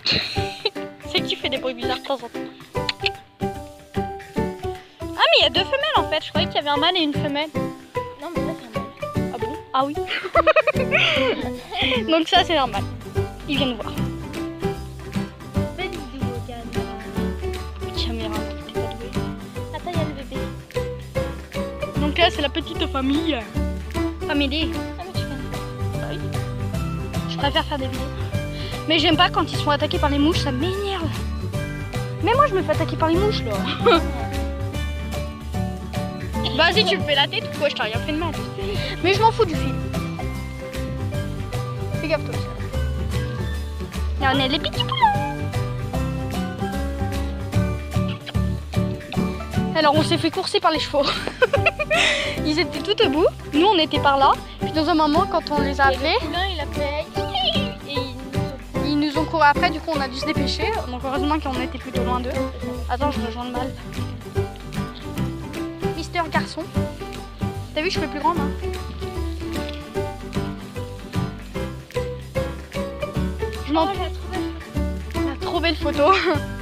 C'est que tu fais des bruits bizarres de temps en temps. Ah mais il y a deux femelles en fait, je croyais qu'il y avait un mâle et une femelle. Non, mais ça, c'est un mâle. Ah bon? Ah oui. Donc ça c'est normal. Il vient nous voir. Belle vidéo, Diane. Caméra, t'es pas douée. Attends, il y a le bébé. Donc là c'est la petite famille. Famille. Ah, mais tu fais Bah oui. Je préfère faire des vidéos. Mais j'aime pas quand ils sont attaqués par les mouches, ça m'énerve. Mais moi je me fais attaquer par les mouches là. Vas-y, tu me fais la tête ou quoi? Je t'ai rien fait de mal. Mais je m'en fous du film. Fais gaffe toi aussi. Là on est les petits poulets. Alors on s'est fait courser par les chevaux. Ils étaient tout au bout. Nous on était par là. Puis dans un moment quand on les a appelés, le poulain, il a fait. Et ils nous ont couru après. Du coup on a dû se dépêcher. Donc heureusement qu'on était plutôt loin d'eux. Attends, je rejoins le bal. Mister Garçon. T'as vu, je fais plus grande hein. Je m'en... Oh, j'ai trouvé. On a trouvé le photo.